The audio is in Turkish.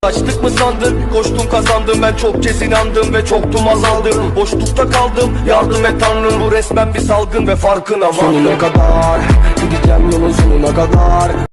Açtık mı sandın? Koştum kazandım, ben çok kez inandım ve çoktum azaldım. Boşlukta kaldım, yardım et Tanrım, bu resmen bir salgın ve farkına vardım. Sonuna kadar gideceğim, yolun sonuna kadar.